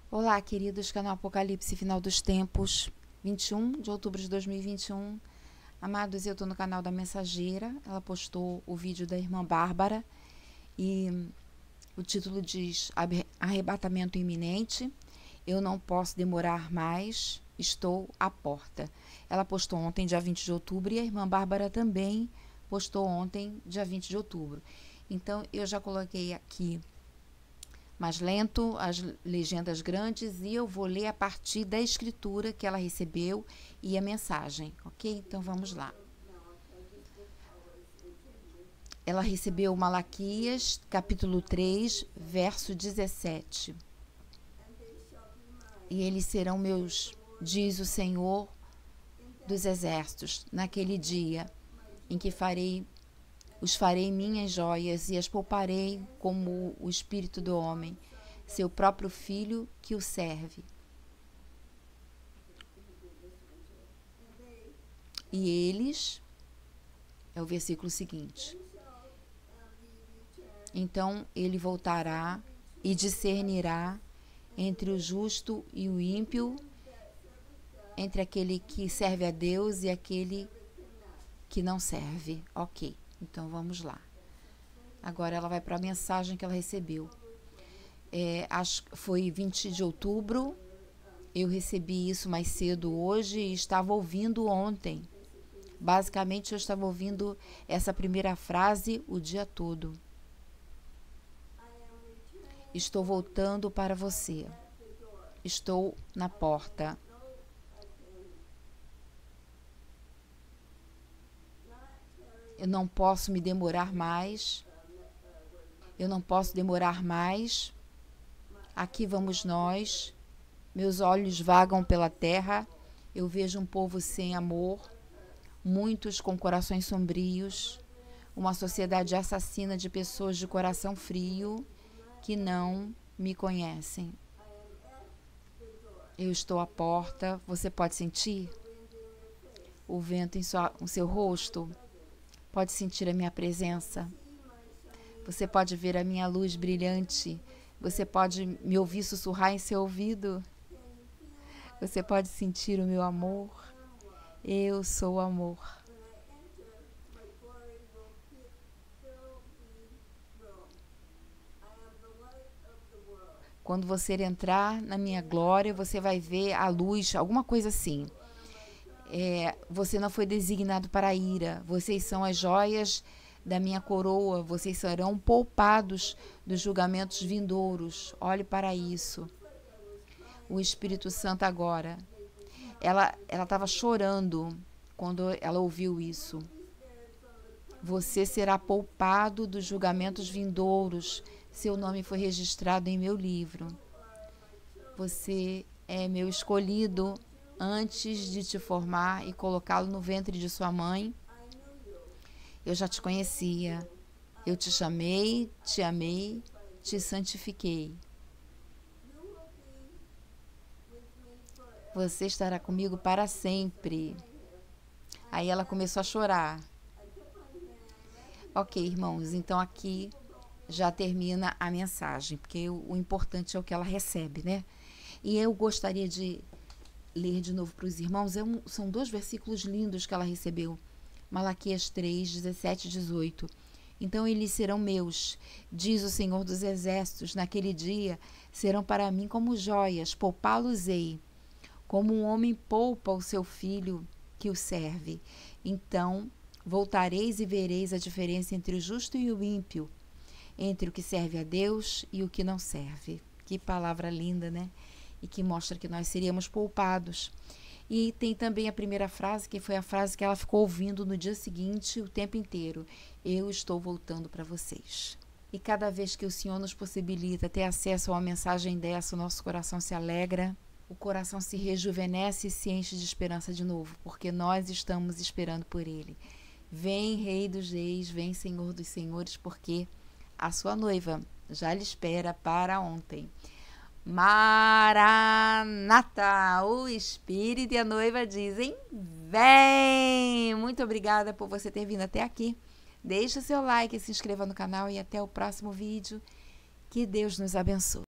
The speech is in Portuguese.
Olá, queridos, canal Apocalipse Final dos Tempos, 21 de outubro de 2021. Amados, eu estou no canal da Mensageira. Ela postou o vídeo da irmã Bárbara e o título diz Arrebatamento iminente. Eu não posso demorar mais, estou à porta. Ela postou ontem, dia 20 de outubro, e a irmã Bárbara também postou ontem, dia 20 de outubro. Então, eu já coloquei aqui mais lento, as legendas grandes, e eu vou ler a partir da escritura que ela recebeu e a mensagem, ok? Então vamos lá. Ela recebeu Malaquias, capítulo 3, verso 17. E eles serão meus, diz o Senhor dos Exércitos, naquele dia em que os farei minhas joias e as pouparei como o espírito do homem, seu próprio filho que o serve. E eles, é o versículo seguinte, então ele voltará e discernirá entre o justo e o ímpio, entre aquele que serve a Deus e aquele que não serve. Ok. Então, vamos lá. Agora, ela vai para a mensagem que ela recebeu. Foi 20 de outubro. Eu recebi isso mais cedo hoje e estava ouvindo ontem. Basicamente, eu estava ouvindo essa primeira frase o dia todo. Estou voltando para você. Estou na porta. Eu não posso me demorar mais. Eu não posso demorar mais. Aqui vamos nós. Meus olhos vagam pela terra. Eu vejo um povo sem amor, muitos com corações sombrios, uma sociedade assassina de pessoas de coração frio que não me conhecem. Eu estou à porta. Você pode sentir o vento em seu rosto? Pode sentir a minha presença. Você pode ver a minha luz brilhante. Você pode me ouvir sussurrar em seu ouvido. Você pode sentir o meu amor. Eu sou amor. Quando você entrar na minha glória, você vai ver a luz, alguma coisa assim. Você não foi designado para a ira. Vocês são as joias da minha coroa. Vocês serão poupados dos julgamentos vindouros. Olhe para isso. O Espírito Santo agora. Ela estava chorando quando ela ouviu isso. Você será poupado dos julgamentos vindouros. Seu nome foi registrado em meu livro. Você é meu escolhido. Antes de te formar e colocá-lo no ventre de sua mãe, eu já te conhecia. Eu te chamei, te amei, te santifiquei. Você estará comigo para sempre. Aí ela começou a chorar. Ok, irmãos, então aqui já termina a mensagem, porque o importante é o que ela recebe, né? E eu gostaria de ler de novo para os irmãos. São 2 versículos lindos que ela recebeu. Malaquias 3, 17 e 18. Então eles serão meus, diz o Senhor dos Exércitos, naquele dia serão para mim como joias, poupá-los-ei, como um homem poupa o seu filho que o serve. Então voltareis e vereis a diferença entre o justo e o ímpio, entre o que serve a Deus e o que não serve. Que palavra linda, né? E que mostra que nós seríamos poupados. E tem também a primeira frase, que foi a frase que ela ficou ouvindo no dia seguinte, o tempo inteiro. Eu estou voltando para vocês. E cada vez que o Senhor nos possibilita ter acesso a uma mensagem dessa, o nosso coração se alegra, o coração se rejuvenesce e se enche de esperança de novo, porque nós estamos esperando por Ele. Vem, Rei dos Reis, vem, Senhor dos Senhores, porque a sua noiva já lhe espera para ontem. Maranata, o Espírito e a noiva dizem, vem! Muito obrigada por você ter vindo até aqui. Deixe o seu like, se inscreva no canal e até o próximo vídeo. Que Deus nos abençoe.